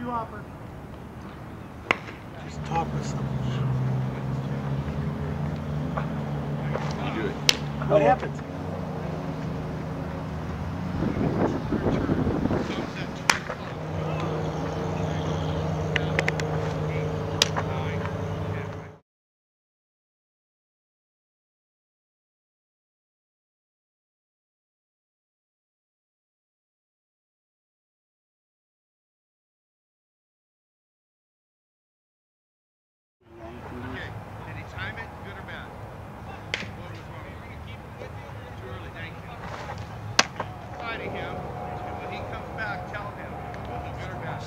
two hopper. Just talk with someone. You do it. What happens? Okay, did he time it, good or bad? What was wrong? Too early, thank you. Fighting him, and when he comes back, tell him, was he good or bad?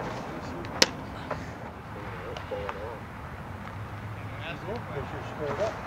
Straight up.